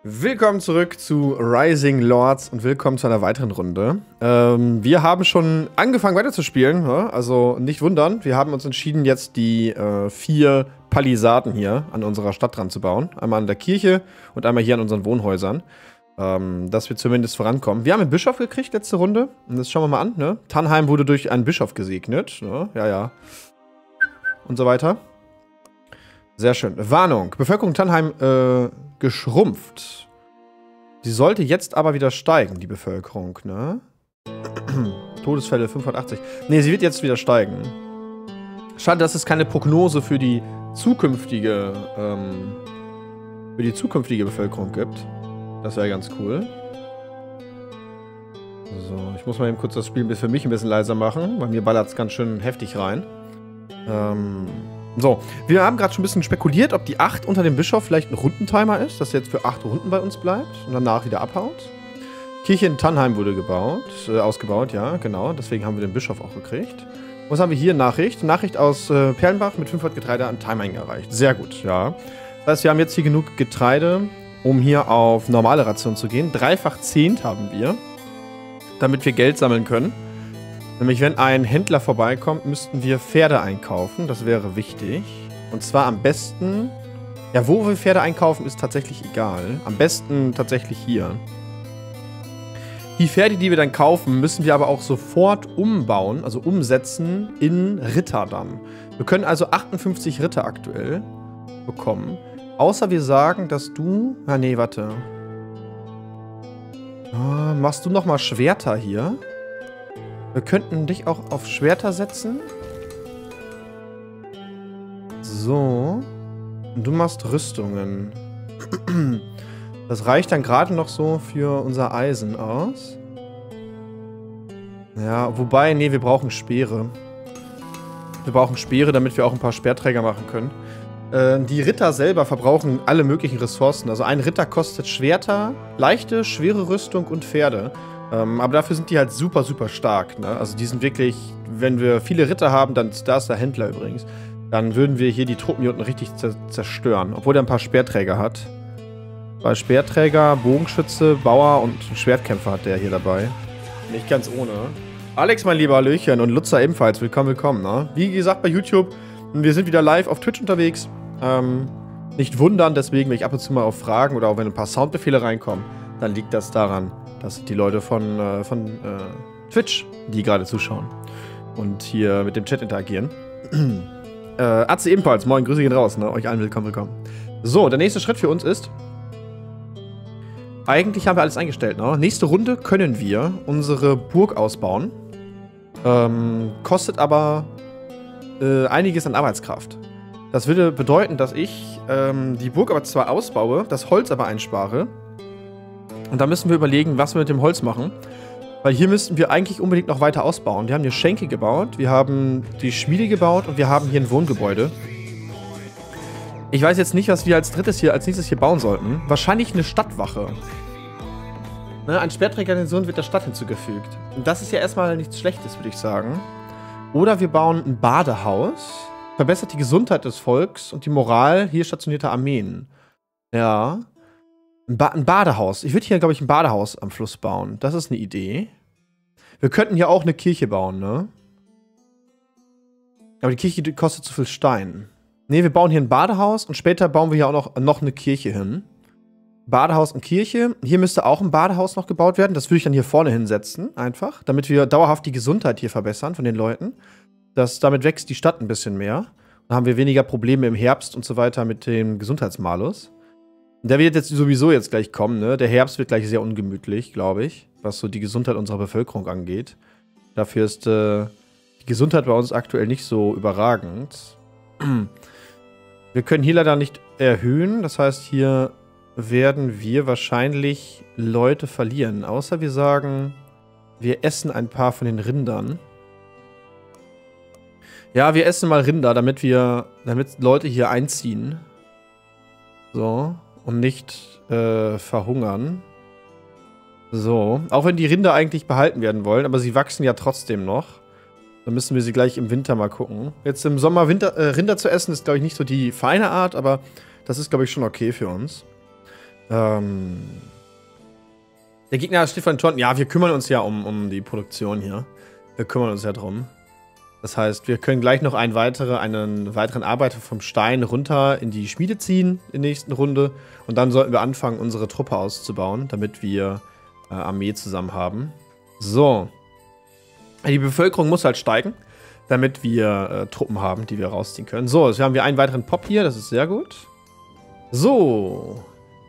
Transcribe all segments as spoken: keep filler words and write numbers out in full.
Willkommen zurück zu Rising Lords und willkommen zu einer weiteren Runde. Ähm, wir haben schon angefangen weiterzuspielen, ja? Also nicht wundern. Wir haben uns entschieden, jetzt die äh, vier Palisaden hier an unserer Stadt dran zu bauen. Einmal an der Kirche und einmal hier an unseren Wohnhäusern. Ähm, dass wir zumindest vorankommen. Wir haben einen Bischof gekriegt letzte Runde. Und das schauen wir mal an, ne? Tannheim wurde durch einen Bischof gesegnet. Ne? Ja, ja. Und so weiter. Sehr schön. Warnung. Bevölkerung Tannheim äh, geschrumpft. Sie sollte jetzt aber wieder steigen, die Bevölkerung, ne? Todesfälle fünfhundertachtzig. Ne, sie wird jetzt wieder steigen. Schade, dass es keine Prognose für die zukünftige, ähm, für die zukünftige Bevölkerung gibt. Das wäre ganz cool. So, ich muss mal eben kurz das Spiel für mich ein bisschen leiser machen, weil mir ballert es ganz schön heftig rein. Ähm... So, wir haben gerade schon ein bisschen spekuliert, ob die acht unter dem Bischof vielleicht ein Rundentimer ist, dass er jetzt für acht Runden bei uns bleibt und danach wieder abhaut. Kirche in Tannheim wurde gebaut, äh, ausgebaut, ja, genau. Deswegen haben wir den Bischof auch gekriegt. Was haben wir hier? Nachricht. Nachricht aus äh, Perlenbach mit fünfhundert Getreide an Tannheim erreicht. Sehr gut, ja. Das heißt, wir haben jetzt hier genug Getreide, um hier auf normale Ration zu gehen. Dreifach Zehnt haben wir, damit wir Geld sammeln können. Nämlich, wenn ein Händler vorbeikommt, müssten wir Pferde einkaufen. Das wäre wichtig. Und zwar am besten... Ja, wo wir Pferde einkaufen, ist tatsächlich egal. Am besten tatsächlich hier. Die Pferde, die wir dann kaufen, müssen wir aber auch sofort umbauen, also umsetzen in Ritter dann. Wir können also achtundfünfzig Ritter aktuell bekommen. Außer wir sagen, dass du... Ah, nee, warte. Ah, machst du nochmal Schwerter hier? Wir könnten dich auch auf Schwerter setzen. So. Und du machst Rüstungen. Das reicht dann gerade noch so für unser Eisen aus. Ja, wobei, nee, wir brauchen Speere. Wir brauchen Speere, damit wir auch ein paar Speerträger machen können. Äh, die Ritter selber verbrauchen alle möglichen Ressourcen. Also ein Ritter kostet Schwerter, leichte, schwere Rüstung und Pferde. Ähm, aber dafür sind die halt super, super stark, ne? Also die sind wirklich, wenn wir viele Ritter haben, dann, da ist der Händler übrigens, dann würden wir hier die Truppen hier unten richtig zerstören. Obwohl der ein paar Speerträger hat. Bei Speerträger, Bogenschütze, Bauer und Schwertkämpfer hat der hier dabei. Nicht ganz ohne. Alex, mein lieber Hallöchen, und Lutzer ebenfalls. Willkommen, willkommen, ne? Wie gesagt bei YouTube, wir sind wieder live auf Twitch unterwegs. Ähm, nicht wundern, deswegen, wenn ich ab und zu mal auf Fragen oder auch wenn ein paar Soundbefehle reinkommen, dann liegt das daran, das sind die Leute von, äh, von äh, Twitch, die gerade zuschauen und hier mit dem Chat interagieren. äh, Atze ebenfalls, moin, Grüße gehen raus, ne? Euch allen willkommen, willkommen. So, der nächste Schritt für uns ist, eigentlich haben wir alles eingestellt, ne? Nächste Runde können wir unsere Burg ausbauen. Ähm, kostet aber äh, einiges an Arbeitskraft. Das würde bedeuten, dass ich ähm, die Burg aber zwar ausbaue, das Holz aber einspare. Und da müssen wir überlegen, was wir mit dem Holz machen. Weil hier müssten wir eigentlich unbedingt noch weiter ausbauen. Wir haben hier Schenke gebaut, wir haben die Schmiede gebaut und wir haben hier ein Wohngebäude. Ich weiß jetzt nicht, was wir als drittes hier, als nächstes hier bauen sollten. Wahrscheinlich eine Stadtwache. Ne, ein Speerträgergarnison wird der Stadt hinzugefügt. Und das ist ja erstmal nichts Schlechtes, würde ich sagen. Oder wir bauen ein Badehaus. Verbessert die Gesundheit des Volks und die Moral hier stationierter Armeen. Ja. Ein, ba ein Badehaus. Ich würde hier, glaube ich, ein Badehaus am Fluss bauen. Das ist eine Idee. Wir könnten hier auch eine Kirche bauen, ne? Aber die Kirche die kostet zu viel Stein. Ne, wir bauen hier ein Badehaus und später bauen wir hier auch noch, noch eine Kirche hin. Badehaus und Kirche. Hier müsste auch ein Badehaus noch gebaut werden. Das würde ich dann hier vorne hinsetzen, einfach. Damit wir dauerhaft die Gesundheit hier verbessern von den Leuten. Das, damit wächst die Stadt ein bisschen mehr. Dann haben wir weniger Probleme im Herbst und so weiter mit dem Gesundheitsmalus. Der wird jetzt sowieso jetzt gleich kommen, ne? Der Herbst wird gleich sehr ungemütlich, glaube ich, was so die Gesundheit unserer Bevölkerung angeht. Dafür ist äh, die Gesundheit bei uns aktuell nicht so überragend. Wir können hier leider nicht erhöhen, das heißt, hier werden wir wahrscheinlich Leute verlieren. Außer wir sagen, wir essen ein paar von den Rindern. Ja, wir essen mal Rinder, damit wir, damit Leute hier einziehen. So. Und nicht äh, verhungern. So. Auch wenn die Rinder eigentlich behalten werden wollen, aber sie wachsen ja trotzdem noch. Dann müssen wir sie gleich im Winter mal gucken. Jetzt im Sommer Winter, äh, Rinder zu essen ist, glaube ich, nicht so die feine Art, aber das ist, glaube ich, schon okay für uns. Ähm. Der Gegner steht vor den Toren. Ja, wir kümmern uns ja um, um die Produktion hier. Wir kümmern uns ja drum. Das heißt, wir können gleich noch einen, weitere, einen weiteren Arbeiter vom Stein runter in die Schmiede ziehen in der nächsten Runde. Und dann sollten wir anfangen, unsere Truppe auszubauen, damit wir äh, Armee zusammen haben. So. Die Bevölkerung muss halt steigen, damit wir äh, Truppen haben, die wir rausziehen können. So, jetzt haben wir einen weiteren Pop hier, das ist sehr gut. So.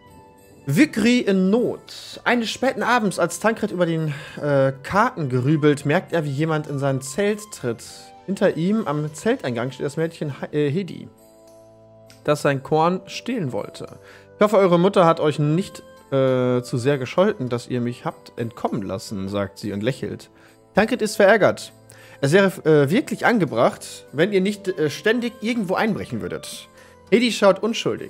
Vikri in Not. Eines späten Abends, als Tankred über den äh, Karten gerübelt, merkt er, wie jemand in sein Zelt tritt. Hinter ihm am Zelteingang steht das Mädchen äh, Hedi, das sein Korn stehlen wollte. Ich hoffe, eure Mutter hat euch nicht äh, zu sehr gescholten, dass ihr mich habt entkommen lassen, sagt sie und lächelt. Tankred ist verärgert. Es wäre äh, wirklich angebracht, wenn ihr nicht äh, ständig irgendwo einbrechen würdet. Hedi schaut unschuldig.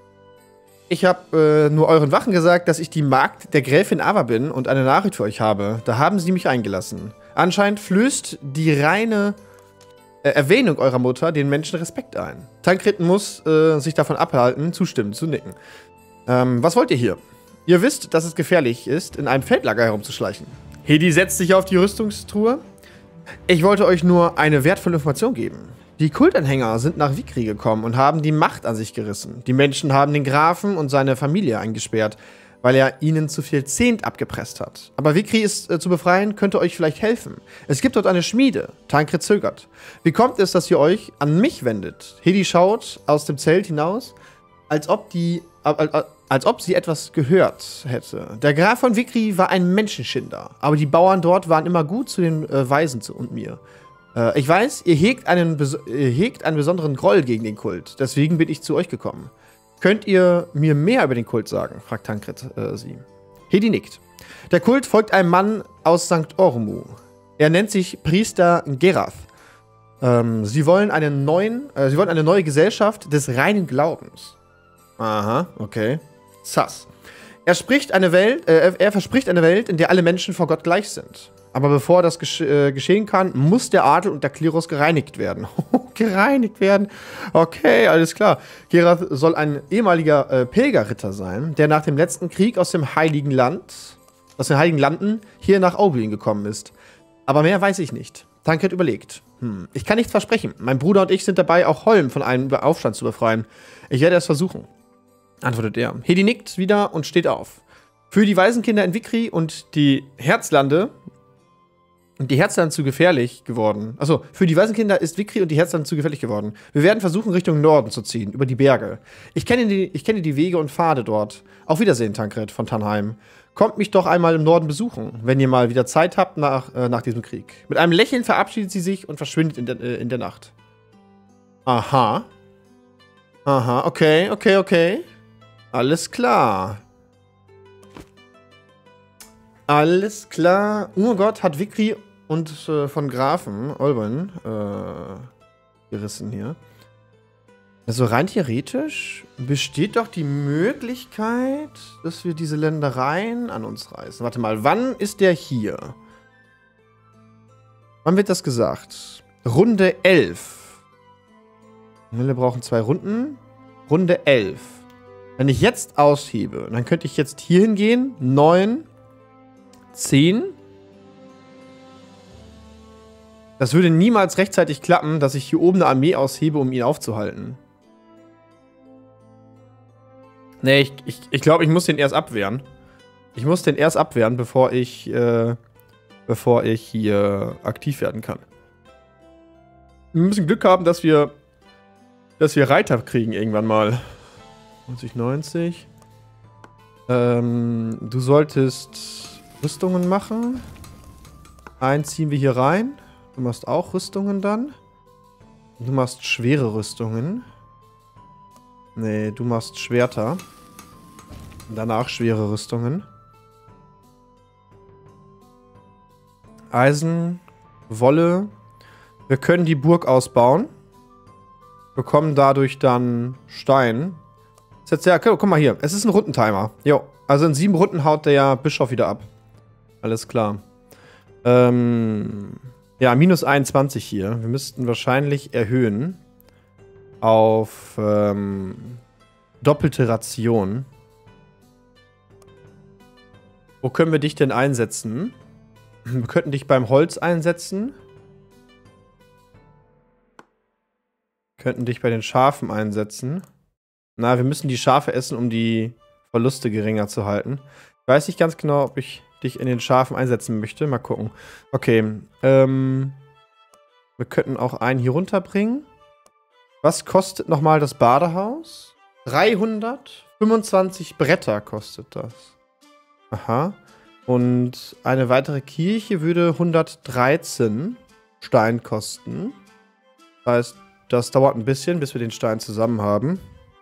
Ich habe äh, nur euren Wachen gesagt, dass ich die Magd der Gräfin Ava bin und eine Nachricht für euch habe. Da haben sie mich eingelassen. Anscheinend flößt die reine äh, Erwähnung eurer Mutter den Menschen Respekt ein. Tankred muss äh, sich davon abhalten, zustimmen, zu nicken. Ähm, was wollt ihr hier? Ihr wisst, dass es gefährlich ist, in einem Feldlager herumzuschleichen. Hedi setzt sich auf die Rüstungstruhe. Ich wollte euch nur eine wertvolle Information geben. Die Kultanhänger sind nach Vikri gekommen und haben die Macht an sich gerissen. Die Menschen haben den Grafen und seine Familie eingesperrt, weil er ihnen zu viel Zehnt abgepresst hat. Aber Vikri ist äh, zu befreien, könnte euch vielleicht helfen. Es gibt dort eine Schmiede. Tankred zögert. Wie kommt es, dass ihr euch an mich wendet? Hedi schaut aus dem Zelt hinaus, als ob, die, äh, äh, als ob sie etwas gehört hätte. Der Graf von Vikri war ein Menschenschinder, aber die Bauern dort waren immer gut zu den äh, Waisen zu, und mir. Ich weiß, ihr hegt, einen, ihr hegt einen besonderen Groll gegen den Kult. Deswegen bin ich zu euch gekommen. Könnt ihr mir mehr über den Kult sagen? Fragt Tankred äh, sie. Hedi nickt. Der Kult folgt einem Mann aus Sankt Ormu. Er nennt sich Priester Gerath. Ähm, sie wollen einen neuen, äh, sie wollen eine neue Gesellschaft des reinen Glaubens. Aha, okay. Sass. Er spricht eine Welt, äh, er verspricht eine Welt, in der alle Menschen vor Gott gleich sind. Aber bevor das gesche äh, geschehen kann, muss der Adel und der Klerus gereinigt werden. gereinigt werden? Okay, alles klar. Gerath soll ein ehemaliger äh, Pilgerritter sein, der nach dem letzten Krieg aus dem Heiligen Land, aus den Heiligen Landen hier nach Oberlin gekommen ist. Aber mehr weiß ich nicht. Tankred überlegt. Hm, ich kann nichts versprechen. Mein Bruder und ich sind dabei, auch Holm von einem Aufstand zu befreien. Ich werde es versuchen, antwortet er. Hedi nickt wieder und steht auf. Für die Waisenkinder in Vikri und die Herzlande Und die Herzlande zu gefährlich geworden. Achso, für die Waisenkinder ist Vikri und die Herzlande zu gefährlich geworden. Wir werden versuchen, Richtung Norden zu ziehen, über die Berge. Ich kenne die, ich kenne die Wege und Pfade dort. Auf Wiedersehen, Tankred von Tannheim. Kommt mich doch einmal im Norden besuchen, wenn ihr mal wieder Zeit habt nach, äh, nach diesem Krieg. Mit einem Lächeln verabschiedet sie sich und verschwindet in der, äh, in der Nacht. Aha. Aha, okay, okay, okay. Alles klar. Alles klar. Urgott hat Vikri und äh, von Grafen Olben äh, gerissen hier. Also rein theoretisch besteht doch die Möglichkeit, dass wir diese Ländereien an uns reißen. Warte mal, wann ist der hier? Wann wird das gesagt? Runde elf. Wir brauchen zwei Runden. Runde elf. Wenn ich jetzt aushebe, dann könnte ich jetzt hier hingehen. neun. zehn. Das würde niemals rechtzeitig klappen, dass ich hier oben eine Armee aushebe, um ihn aufzuhalten. Nee, ich glaube, ich, ich, glaub, ich muss den erst abwehren. Ich muss den erst abwehren, bevor ich, äh, bevor ich hier aktiv werden kann. Wir müssen Glück haben, dass wir, dass wir Reiter kriegen irgendwann mal. neunzig, neunzig. Ähm, du solltest Rüstungen machen. Einen ziehen wir hier rein. Du machst auch Rüstungen dann. Du machst schwere Rüstungen. Nee, du machst Schwerter. Danach schwere Rüstungen. Eisen, Wolle. Wir können die Burg ausbauen. Bekommen dadurch dann Stein. Ist jetzt ja, okay, guck mal hier. Es ist ein Rundentimer. Jo, also in sieben Runden haut der Bischof wieder ab. Alles klar. Ähm, ja, minus einundzwanzig hier. Wir müssten wahrscheinlich erhöhen auf ähm, doppelte Ration. Wo können wir dich denn einsetzen? Wir könnten dich beim Holz einsetzen. Wir könnten dich bei den Schafen einsetzen. Na, wir müssen die Schafe essen, um die Verluste geringer zu halten. Ich weiß nicht ganz genau, ob ich dich in den Schafen einsetzen möchte. Mal gucken. Okay, ähm... wir könnten auch einen hier runterbringen. Was kostet nochmal das Badehaus? dreihundertfünfundzwanzig Bretter kostet das. Aha. Und eine weitere Kirche würde hundertdreizehn Stein kosten. Das heißt, das dauert ein bisschen, bis wir den Stein zusammen haben.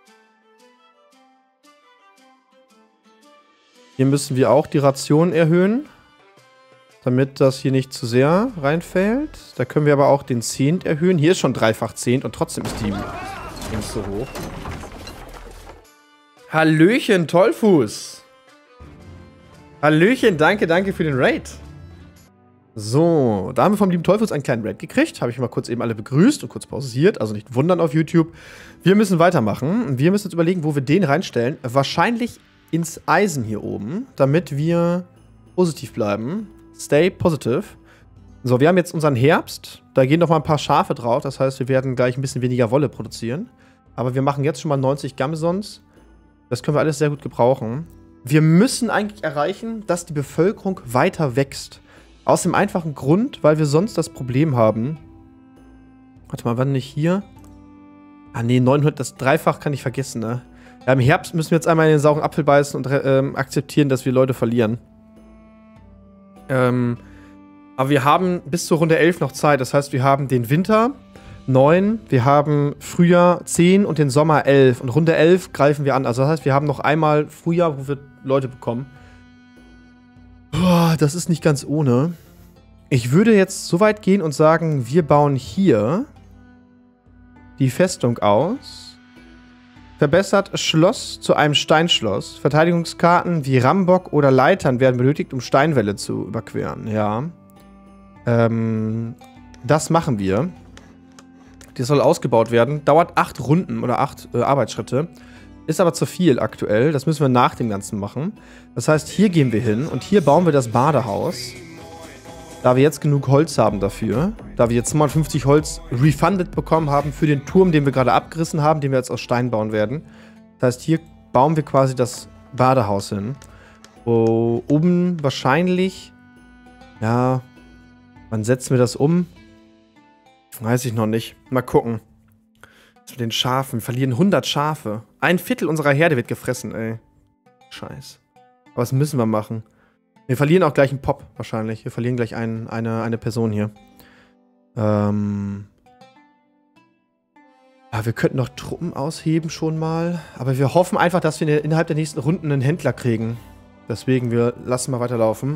Hier müssen wir auch die Ration erhöhen, damit das hier nicht zu sehr reinfällt. Da können wir aber auch den Zehnt erhöhen. Hier ist schon dreifach Zehnt und trotzdem ist die nicht so hoch. Hallöchen, Tollfuß. Hallöchen, danke, danke für den Raid. So, da haben wir vom lieben Tollfuß einen kleinen Raid gekriegt. Habe ich mal kurz eben alle begrüßt und kurz pausiert. Also nicht wundern auf YouTube. Wir müssen weitermachen. Wir müssen jetzt überlegen, wo wir den reinstellen. Wahrscheinlich ins Eisen hier oben, damit wir positiv bleiben. Stay positive. So, wir haben jetzt unseren Herbst. Da gehen noch mal ein paar Schafe drauf. Das heißt, wir werden gleich ein bisschen weniger Wolle produzieren. Aber wir machen jetzt schon mal neunzig Gamesons. Das können wir alles sehr gut gebrauchen. Wir müssen eigentlich erreichen, dass die Bevölkerung weiter wächst. Aus dem einfachen Grund, weil wir sonst das Problem haben. Warte mal, wann nicht hier? Ah, nee, neunhundert, das Dreifach kann ich vergessen, ne? Ja, im Herbst müssen wir jetzt einmal in den sauren Apfel beißen und ähm, akzeptieren, dass wir Leute verlieren. Ähm, aber wir haben bis zur Runde elf noch Zeit. Das heißt, wir haben den Winter neun, wir haben Frühjahr zehn und den Sommer elf. Und Runde elf greifen wir an. Also das heißt, wir haben noch einmal Frühjahr, wo wir Leute bekommen. Boah, das ist nicht ganz ohne. Ich würde jetzt so weit gehen und sagen, wir bauen hier die Festung aus. Verbessert Schloss zu einem Steinschloss. Verteidigungskarten wie Rambock oder Leitern werden benötigt, um Steinwälle zu überqueren. Ja. Ähm, das machen wir. Die soll ausgebaut werden. Dauert acht Runden oder acht äh, Arbeitsschritte. Ist aber zu viel aktuell. Das müssen wir nach dem Ganzen machen. Das heißt, hier gehen wir hin und hier bauen wir das Badehaus. Da wir jetzt genug Holz haben dafür. Da wir jetzt zweihundertfünfzig Holz refunded bekommen haben für den Turm, den wir gerade abgerissen haben, den wir jetzt aus Stein bauen werden. Das heißt, hier bauen wir quasi das Badehaus hin. Wo oben wahrscheinlich... Ja... Wann setzen wir das um? Weiß ich noch nicht. Mal gucken. Zu den Schafen. Wir verlieren hundert Schafe. Ein Viertel unserer Herde wird gefressen, ey. Scheiß. Aber was müssen wir machen? Wir verlieren auch gleich einen Pop, wahrscheinlich. Wir verlieren gleich ein, eine, eine Person hier. Ähm. Ja, wir könnten noch Truppen ausheben schon mal. Aber wir hoffen einfach, dass wir innerhalb der nächsten Runden einen Händler kriegen. Deswegen, wir lassen mal weiterlaufen.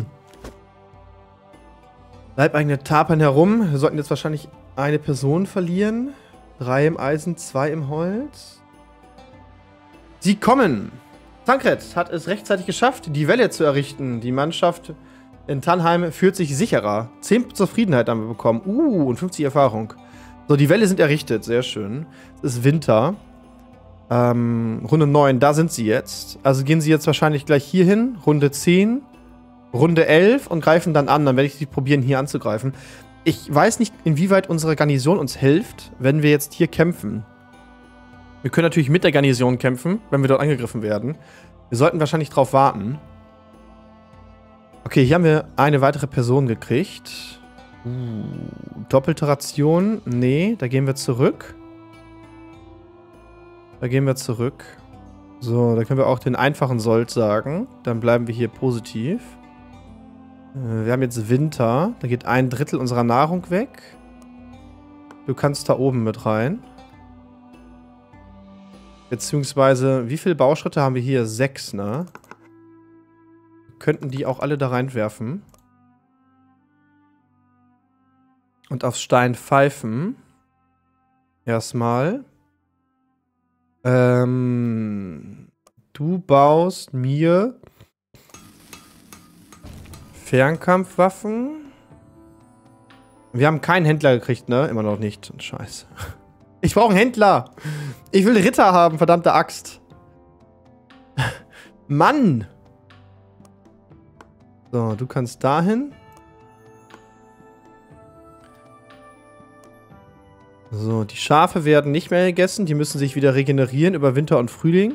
Leibeigene tapern herum. Wir sollten jetzt wahrscheinlich eine Person verlieren. Drei im Eisen, zwei im Holz. Sie kommen! Tankred hat es rechtzeitig geschafft, die Welle zu errichten. Die Mannschaft in Tannheim fühlt sich sicherer. zehn Zufriedenheit haben wir bekommen. Uh, und fünfzig Erfahrung. So, die Wälle sind errichtet. Sehr schön. Es ist Winter. Ähm, Runde neun, da sind sie jetzt. Also gehen sie jetzt wahrscheinlich gleich hier hin. Runde zehn. Runde elf und greifen dann an. Dann werde ich sie probieren, hier anzugreifen. Ich weiß nicht, inwieweit unsere Garnison uns hilft, wenn wir jetzt hier kämpfen. Wir können natürlich mit der Garnison kämpfen, wenn wir dort angegriffen werden. Wir sollten wahrscheinlich drauf warten. Okay, hier haben wir eine weitere Person gekriegt. Uh, doppelte Ration. Nee, da gehen wir zurück. Da gehen wir zurück. So, da können wir auch den einfachen Sold sagen. Dann bleiben wir hier positiv. Wir haben jetzt Winter. Da geht ein Drittel unserer Nahrung weg. Du kannst da oben mit rein. Beziehungsweise, wie viele Bauschritte haben wir hier? Sechs, ne? Wir könnten die auch alle da reinwerfen. Und aufs Stein pfeifen. Erstmal. Ähm, du baust mir Fernkampfwaffen. Wir haben keinen Händler gekriegt, ne? Immer noch nicht. Scheiße. Ich brauche einen Händler. Ich will Ritter haben, verdammte Axt. Mann. So, du kannst dahin. So, die Schafe werden nicht mehr gegessen. Die müssen sich wieder regenerieren über Winter und Frühling.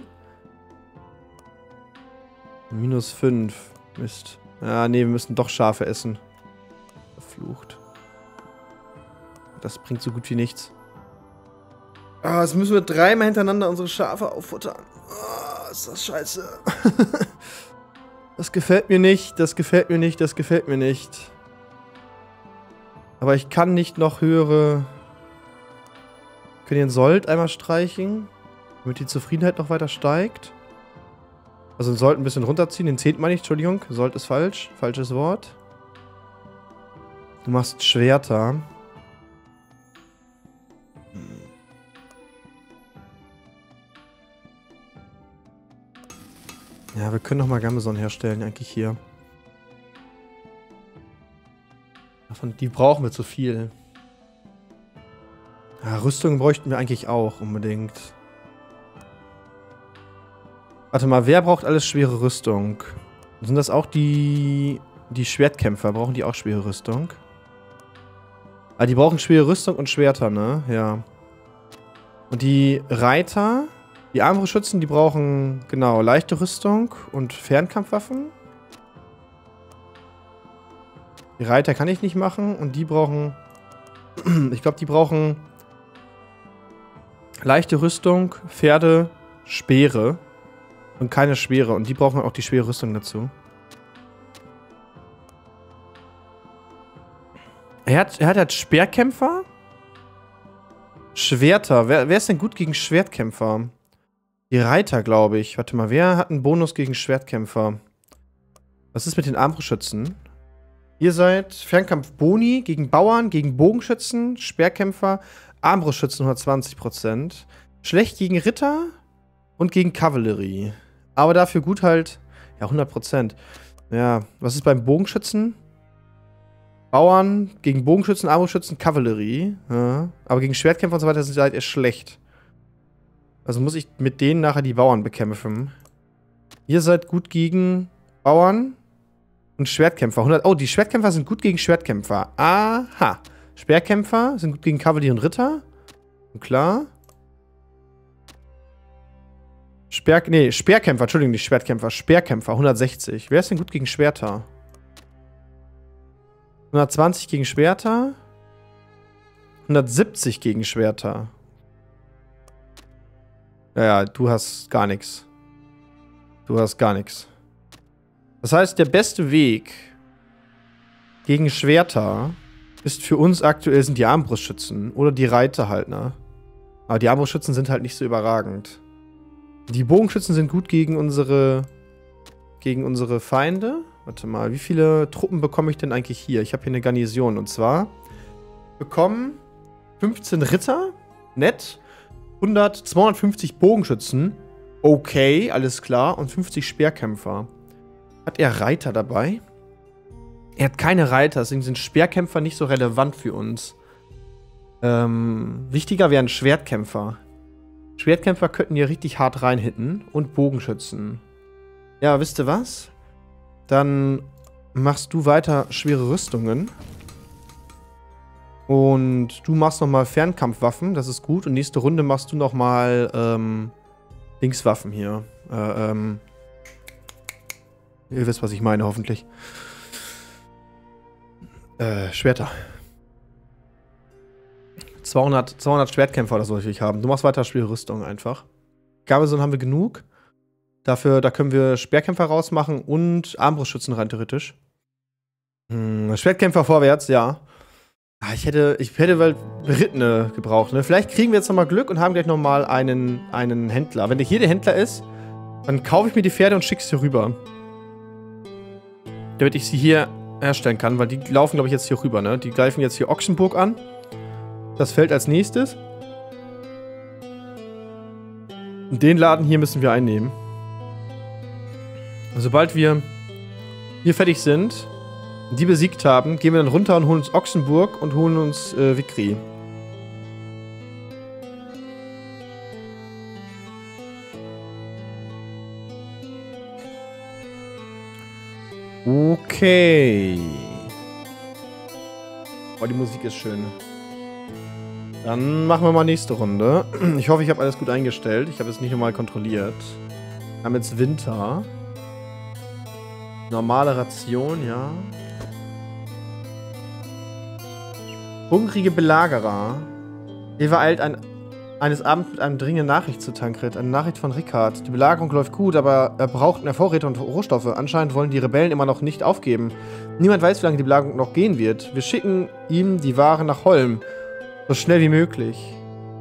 Minus fünf. Mist. Ja, nee, wir müssen doch Schafe essen. Verflucht. Das bringt so gut wie nichts. Ah, jetzt müssen wir dreimal hintereinander unsere Schafe auffuttern. Ah, ist das scheiße. Das gefällt mir nicht, das gefällt mir nicht, das gefällt mir nicht. Aber ich kann nicht noch höhere... Wir können den Sold einmal streichen, damit die Zufriedenheit noch weiter steigt. Also den Sold ein bisschen runterziehen, den zählt man nicht, Entschuldigung. Sold ist falsch, falsches Wort. Du machst Schwerter. Ja, wir können nochmal Gambeson herstellen, eigentlich hier. Davon, die brauchen wir zu viel. Ja, Rüstung bräuchten wir eigentlich auch unbedingt. Warte mal, wer braucht alles schwere Rüstung? Sind das auch die, die Schwertkämpfer? Brauchen die auch schwere Rüstung? Ah, die brauchen schwere Rüstung und Schwerter, ne? Ja. Und die Reiter, die Armbrustschützen, die brauchen, genau, leichte Rüstung und Fernkampfwaffen. Die Reiter kann ich nicht machen und die brauchen, ich glaube, die brauchen leichte Rüstung, Pferde, Speere und keine schwere. Und die brauchen auch die schwere Rüstung dazu. Er hat, er hat halt Speerkämpfer. Schwerter. Wer, wer ist denn gut gegen Schwertkämpfer? Die Reiter, glaube ich. Warte mal, wer hat einen Bonus gegen Schwertkämpfer? Was ist mit den Armbrustschützen? Ihr seid Fernkampf Boni gegen Bauern, gegen Bogenschützen, Speerkämpfer, Armbrustschützen hundertzwanzig Prozent. Schlecht gegen Ritter und gegen Kavallerie. Aber dafür gut halt, ja, hundert Prozent. Ja, was ist beim Bogenschützen? Bauern gegen Bogenschützen, Armbrustschützen, Kavallerie. Ja. Aber gegen Schwertkämpfer und so weiter seid ihr schlecht. Also muss ich mit denen nachher die Bauern bekämpfen. Ihr seid gut gegen Bauern und Schwertkämpfer. hundert, oh, die Schwertkämpfer sind gut gegen Schwertkämpfer. Aha. Speerkämpfer sind gut gegen Kavallerie und Ritter. Klar. Speer, nee, Speerkämpfer, Entschuldigung, nicht Schwertkämpfer. Speerkämpfer, hundertsechzig. Wer ist denn gut gegen Schwerter? hundertzwanzig gegen Schwerter. hundertsiebzig gegen Schwerter. Ja, ja, du hast gar nichts. Du hast gar nichts. Das heißt, der beste Weg gegen Schwerter ist für uns aktuell sind die Armbrustschützen oder die Reiter halt, ne? Aber die Armbrustschützen sind halt nicht so überragend. Die Bogenschützen sind gut gegen unsere gegen unsere Feinde. Warte mal, wie viele Truppen bekomme ich denn eigentlich hier? Ich habe hier eine Garnison und zwar bekommen fünfzehn Ritter, nett, hundert, zweihundertfünfzig Bogenschützen, okay, alles klar, und fünfzig Speerkämpfer. Hat er Reiter dabei? Er hat keine Reiter, deswegen sind Speerkämpfer nicht so relevant für uns. Ähm, wichtiger wären Schwertkämpfer. Schwertkämpfer könnten hier richtig hart reinhitten und Bogenschützen. Ja, wisst ihr was? Dann machst du weiter schwere Rüstungen. Und du machst nochmal Fernkampfwaffen, das ist gut. Und nächste Runde machst du nochmal ähm, Linkswaffen hier. Äh, ähm, ihr wisst, was ich meine, hoffentlich. Äh, Schwerter. zweihundert, zweihundert Schwertkämpfer oder so will ich haben. Du machst weiter schwere Rüstung einfach. Gambeson haben wir genug. Dafür, da können wir Speerkämpfer rausmachen und Armbrustschützen rein theoretisch. Hm, Schwertkämpfer vorwärts, ja. Ah, ich hätte, ich hätte halt Berittene gebraucht, ne? Vielleicht kriegen wir jetzt nochmal Glück und haben gleich nochmal einen, einen Händler. Wenn der hier der Händler ist, dann kaufe ich mir die Pferde und schicke sie rüber. Damit ich sie hier herstellen kann, weil die laufen, glaube ich, jetzt hier rüber, ne? Die greifen jetzt hier Ochsenburg an. Das fällt als nächstes. Und den Laden hier müssen wir einnehmen. Sobald wir hier fertig sind, die besiegt haben, gehen wir dann runter und holen uns Ochsenburg und holen uns äh, Vikri. Okay. Oh, die Musik ist schön. Dann machen wir mal nächste Runde. Ich hoffe, ich habe alles gut eingestellt. Ich habe es nicht nochmal kontrolliert. Wir haben jetzt Winter. Normale Ration, ja. Hungrige Belagerer. Eva eilt ein, eines Abends mit einem dringenden Nachricht zu Tancred. Eine Nachricht von Ricard. Die Belagerung läuft gut, aber er braucht mehr Vorräte und Rohstoffe. Anscheinend wollen die Rebellen immer noch nicht aufgeben. Niemand weiß, wie lange die Belagerung noch gehen wird. Wir schicken ihm die Ware nach Holm. So schnell wie möglich.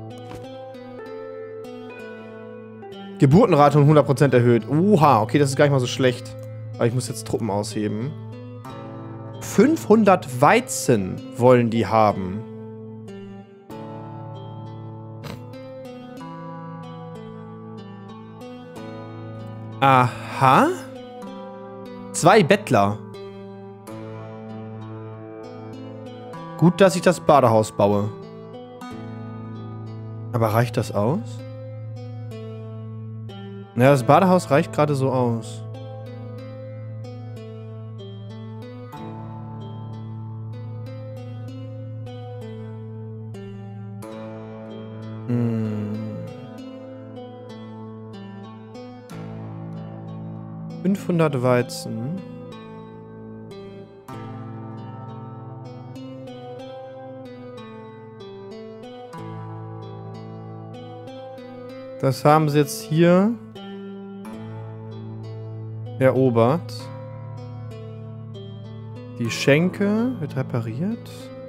Geburtenrate um hundert Prozent erhöht. Oha, okay, das ist gar nicht mal so schlecht. Aber ich muss jetzt Truppen ausheben. fünfhundert Weizen wollen die haben. Aha. Zwei Bettler. Gut, dass ich das Badehaus baue. Aber reicht das aus? Naja, das Badehaus reicht gerade so aus. Hm. fünfhundert Weizen. Das haben sie jetzt hier erobert. Die Schenke wird repariert.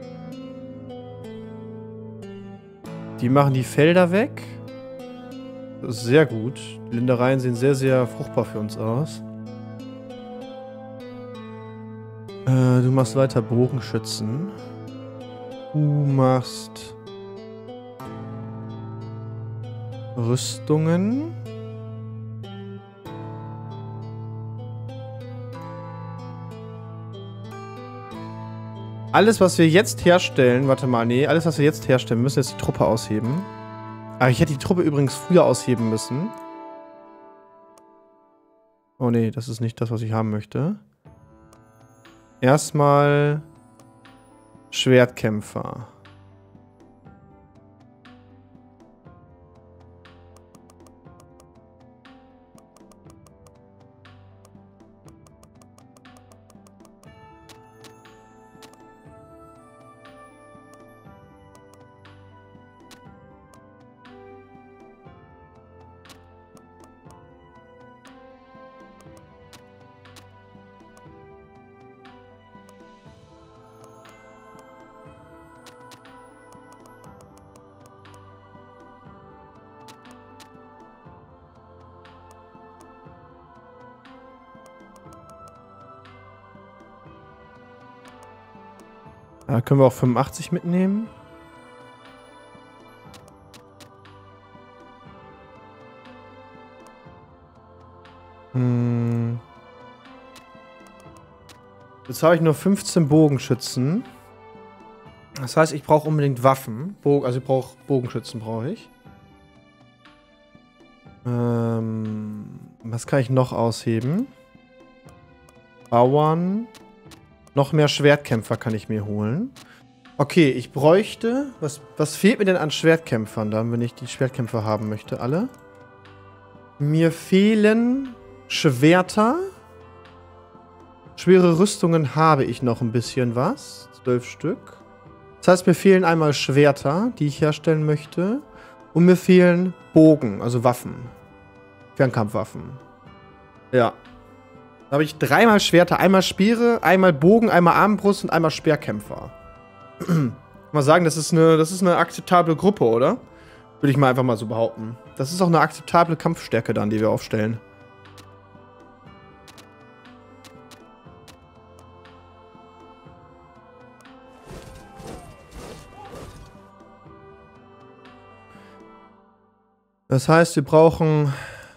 Die machen die Felder weg. Das ist sehr gut. Die Ländereien sehen sehr, sehr fruchtbar für uns aus. Äh, du machst weiter Bogenschützen. Du machst Rüstungen. Alles, was wir jetzt herstellen, warte mal, nee, alles, was wir jetzt herstellen, wir müssen jetzt die Truppe ausheben. Ah, ich hätte die Truppe übrigens früher ausheben müssen. Oh nee, das ist nicht das, was ich haben möchte. Erstmal Schwertkämpfer. Da können wir auch fünfundachtzig mitnehmen. Hm. Jetzt habe ich nur fünfzehn Bogenschützen. Das heißt, ich brauche unbedingt Waffen. Bogen, also ich brauche Bogenschützen, brauche ich. Ähm, was kann ich noch ausheben? Bauern. Noch mehr Schwertkämpfer kann ich mir holen. Okay, ich bräuchte... Was, was fehlt mir denn an Schwertkämpfern dann, wenn ich die Schwertkämpfer haben möchte? Alle? Mir fehlen Schwerter. Schwere Rüstungen habe ich noch ein bisschen was. Zwölf Stück. Das heißt, mir fehlen einmal Schwerter, die ich herstellen möchte. Und mir fehlen Bogen, also Waffen. Fernkampfwaffen. Ja. Da habe ich dreimal Schwerter, einmal Speere, einmal Bogen, einmal Armbrust und einmal Speerkämpfer. Mal sagen, das ist eine, das ist eine akzeptable Gruppe, oder? Würde ich mal einfach mal so behaupten. Das ist auch eine akzeptable Kampfstärke dann, die wir aufstellen. Das heißt, wir brauchen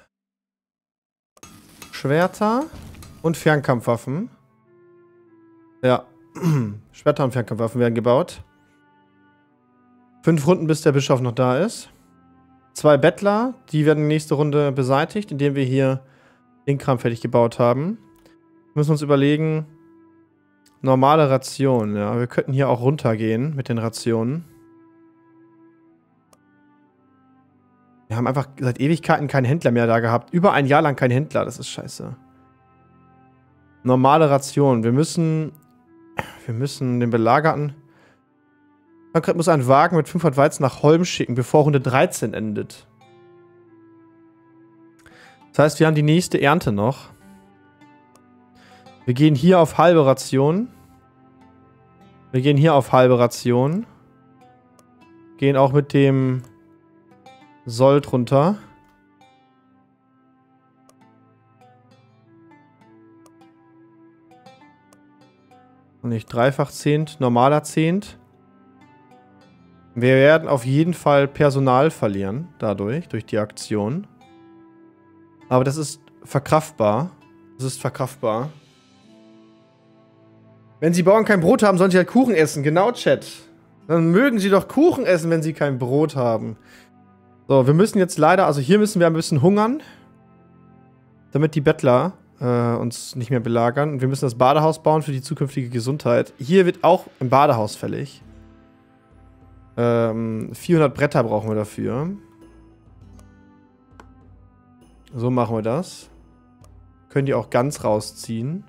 Schwerter und Fernkampfwaffen. Ja. Schwerter und Fernkampfwaffen werden gebaut. Fünf Runden, bis der Bischof noch da ist. Zwei Bettler, die werden nächste Runde beseitigt, indem wir hier den Kram fertig gebaut haben. müssen uns überlegen, normale Ration, ja. Wir könnten hier auch runtergehen mit den Rationen. Wir haben einfach seit Ewigkeiten keinen Händler mehr da gehabt. Über ein Jahr lang keinen Händler, das ist scheiße. Normale Ration. Wir müssen... Wir müssen den Belagerten... Frankreich muss einen Wagen mit fünfhundert Weizen nach Holm schicken, bevor Runde dreizehn endet. Das heißt, wir haben die nächste Ernte noch. Wir gehen hier auf halbe Ration. Wir gehen hier auf halbe Ration. Gehen auch mit dem Sold runter. Und nicht dreifach Zehnt, normaler Zehnt. Wir werden auf jeden Fall Personal verlieren, dadurch, durch die Aktion. Aber das ist verkraftbar. Das ist verkraftbar. Wenn Sie Bauern kein Brot haben, sollen Sie halt Kuchen essen. Genau, Chat. Dann mögen Sie doch Kuchen essen, wenn Sie kein Brot haben. So, wir müssen jetzt leider, also hier müssen wir ein bisschen hungern. Damit die Bettler äh, uns nicht mehr belagern. Und wir müssen das Badehaus bauen für die zukünftige Gesundheit. Hier wird auch ein Badehaus fällig. Ähm, vierhundert Bretter brauchen wir dafür. So machen wir das. Können die auch ganz rausziehen.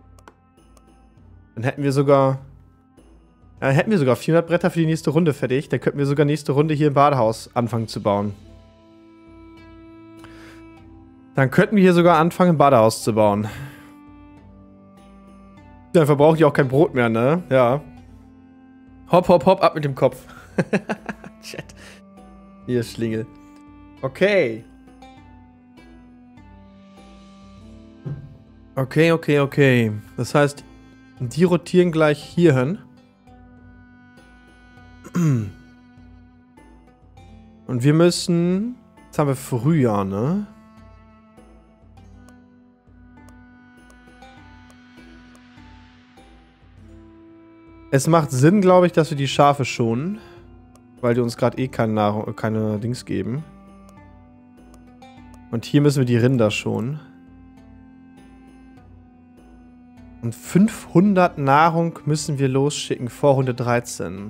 Dann hätten wir sogar... Ja, dann hätten wir sogar vierhundert Bretter für die nächste Runde fertig. Dann könnten wir sogar nächste Runde hier im Badehaus anfangen zu bauen. Dann könnten wir hier sogar anfangen, ein Badehaus zu bauen. Dann verbrauche ich auch kein Brot mehr, ne? Ja. Hopp, hopp, hopp, ab mit dem Kopf. Chat. Hier, Schlingel. Okay. Okay, okay, okay. Das heißt, die rotieren gleich hier hin. Und wir müssen... Jetzt haben wir Frühjahr, ne? Es macht Sinn, glaube ich, dass wir die Schafe schonen. Weil die uns gerade eh keine Nahrung, keine Dings geben. Und hier müssen wir die Rinder schonen. Und fünfhundert Nahrung müssen wir losschicken vor Runde dreizehn.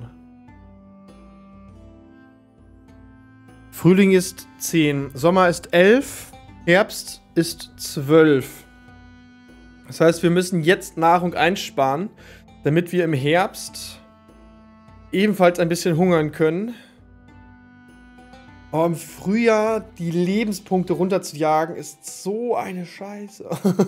Frühling ist zehn, Sommer ist elf, Herbst ist zwölf. Das heißt, wir müssen jetzt Nahrung einsparen, damit wir im Herbst ebenfalls ein bisschen hungern können. Oh, im Frühjahr die Lebenspunkte runterzujagen, ist so eine Scheiße.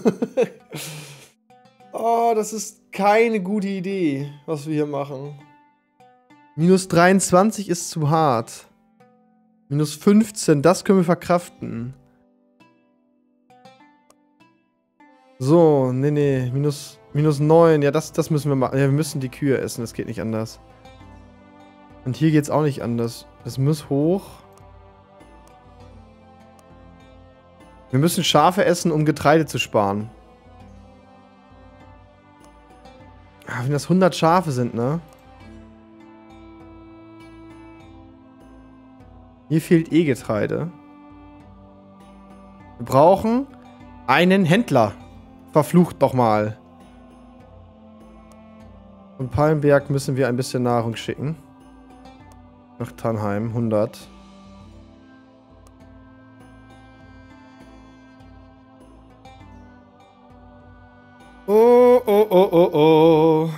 Oh, das ist keine gute Idee, was wir hier machen. Minus dreiundzwanzig ist zu hart. Minus fünfzehn, das können wir verkraften. So, nee, nee, minus, minus neun, ja, das, das müssen wir machen. Ja, wir müssen die Kühe essen, das geht nicht anders. Und hier geht's auch nicht anders. Das muss hoch. Wir müssen Schafe essen, um Getreide zu sparen. Ah, wenn das hundert Schafe sind, ne? Hier fehlt eh Getreide. Wir brauchen einen Händler. Verflucht doch mal. Von Palmberg müssen wir ein bisschen Nahrung schicken. Nach Tannheim, hundert. Oh, oh, oh, oh, oh.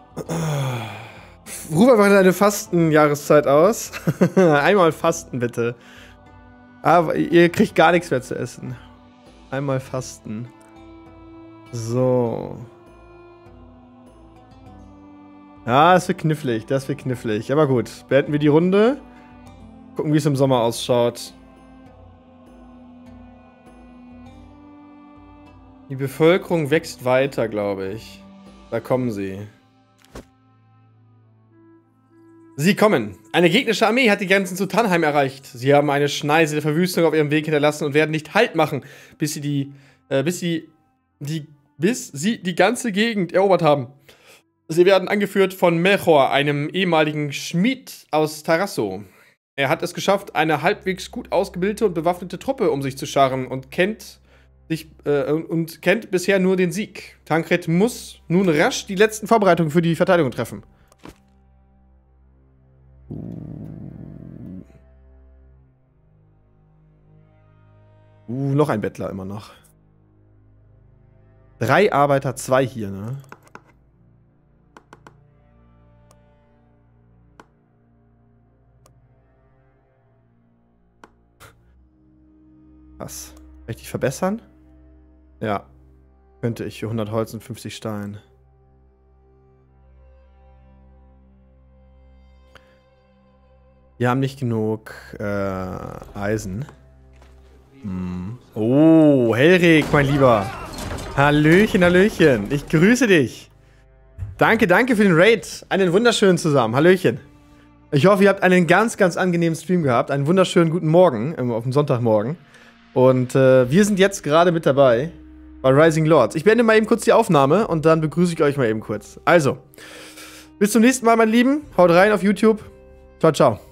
Ruf einfach deine Fastenjahreszeit aus. Einmal fasten, bitte. Aber ihr kriegt gar nichts mehr zu essen. Einmal fasten. So. Ja, das wird knifflig, das wird knifflig. Aber gut, beenden wir die Runde. Gucken, wie es im Sommer ausschaut. Die Bevölkerung wächst weiter, glaube ich. Da kommen sie. Sie kommen. Eine gegnerische Armee hat die Grenzen zu Tannheim erreicht. Sie haben eine Schneise der Verwüstung auf ihrem Weg hinterlassen und werden nicht Halt machen, bis sie die, äh, bis sie die, bis sie die ganze Gegend erobert haben. Sie werden angeführt von Melchor, einem ehemaligen Schmied aus Tarrasso. Er hat es geschafft, eine halbwegs gut ausgebildete und bewaffnete Truppe um sich zu scharren und kennt sich, äh, und kennt bisher nur den Sieg. Tancred muss nun rasch die letzten Vorbereitungen für die Verteidigung treffen. Uh, uh noch ein Bettler immer noch. Drei Arbeiter, zwei hier, ne? Was? Richtig verbessern? Ja. Könnte ich für hundert Holz und fünfzig Stein. Wir haben nicht genug äh, Eisen. Hm. Oh, Helrik, mein Lieber. Hallöchen, Hallöchen. Ich grüße dich. Danke, danke für den Raid. Einen wunderschönen zusammen. Hallöchen. Ich hoffe, ihr habt einen ganz, ganz angenehmen Stream gehabt. Einen wunderschönen guten Morgen ähm, auf dem Sonntagmorgen. Und äh, wir sind jetzt gerade mit dabei bei Rising Lords. Ich beende mal eben kurz die Aufnahme und dann begrüße ich euch mal eben kurz. Also, bis zum nächsten Mal, meine Lieben. Haut rein auf YouTube. Ciao, ciao.